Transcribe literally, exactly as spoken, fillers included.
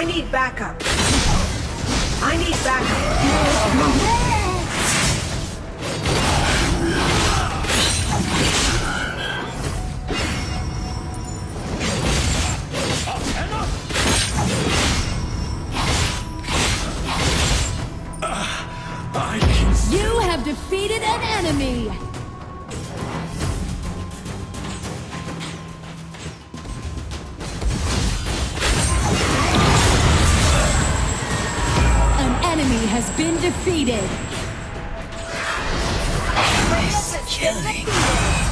I need backup. I need backup. You have defeated an enemy! An enemy has been defeated! Nice killing.